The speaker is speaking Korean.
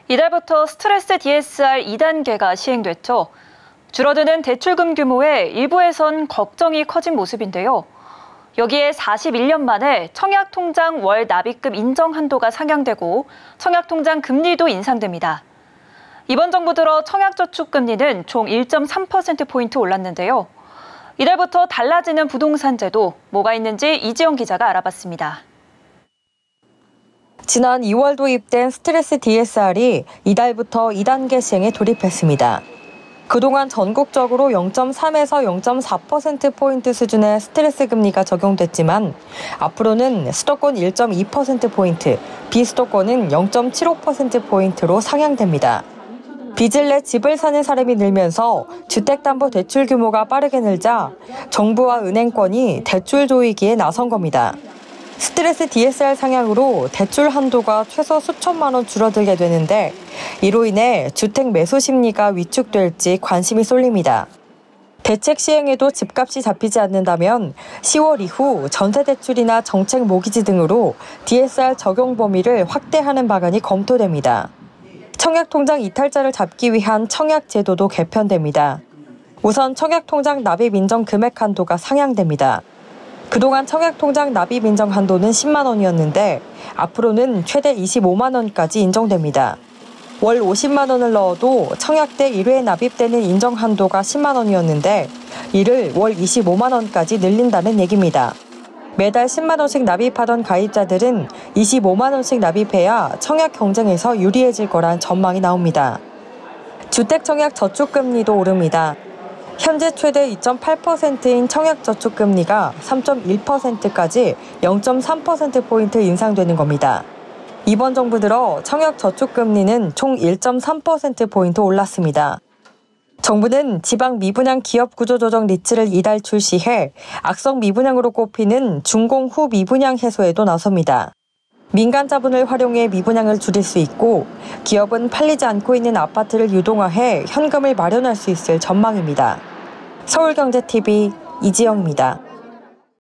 이달부터 스트레스 DSR 2단계가 시행됐죠. 줄어드는 대출금 규모에 일부에선 걱정이 커진 모습인데요. 여기에 41년 만에 청약통장 월 납입금 인정 한도가 상향되고 청약통장 금리도 인상됩니다. 이번 정부 들어 청약저축금리는 총 1.3%포인트 올랐는데요. 이달부터 달라지는 부동산 제도, 뭐가 있는지 이지영 기자가 알아봤습니다. 지난 2월 도입된 스트레스 DSR이 이달부터 2단계 시행에 돌입했습니다. 그동안 전국적으로 0.3에서 0.4%포인트 수준의 스트레스 금리가 적용됐지만 앞으로는 수도권 1.2%포인트, 비수도권은 0.75%포인트로 상향됩니다. 빚을 내 집을 사는 사람이 늘면서 주택담보대출 규모가 빠르게 늘자 정부와 은행권이 대출 조이기에 나선 겁니다. 스트레스 DSR 상향으로 대출 한도가 최소 수천만 원 줄어들게 되는데 이로 인해 주택 매수 심리가 위축될지 관심이 쏠립니다. 대책 시행에도 집값이 잡히지 않는다면 10월 이후 전세대출이나 정책 모기지 등으로 DSR 적용 범위를 확대하는 방안이 검토됩니다. 청약통장 이탈자를 잡기 위한 청약제도도 개편됩니다. 우선 청약통장 납입 인정 금액 한도가 상향됩니다. 그동안 청약통장 납입 인정 한도는 10만 원이었는데 앞으로는 최대 25만 원까지 인정됩니다. 월 50만 원을 넣어도 청약 때 1회에 납입되는 인정 한도가 10만 원이었는데 이를 월 25만 원까지 늘린다는 얘기입니다. 매달 10만 원씩 납입하던 가입자들은 25만 원씩 납입해야 청약 경쟁에서 유리해질 거란 전망이 나옵니다. 주택청약저축금리도 오릅니다. 현재 최대 2.8%인 청약저축금리가 3.1%까지 0.3%포인트 인상되는 겁니다. 이번 정부 들어 청약저축금리는 총 1.3%포인트 올랐습니다. 정부는 지방 미분양 기업 구조조정 리츠를 이달 출시해 악성 미분양으로 꼽히는 준공 후 미분양 해소에도 나섭니다. 민간 자본을 활용해 미분양을 줄일 수 있고 기업은 팔리지 않고 있는 아파트를 유동화해 현금을 마련할 수 있을 전망입니다. 서울경제TV 이지영입니다.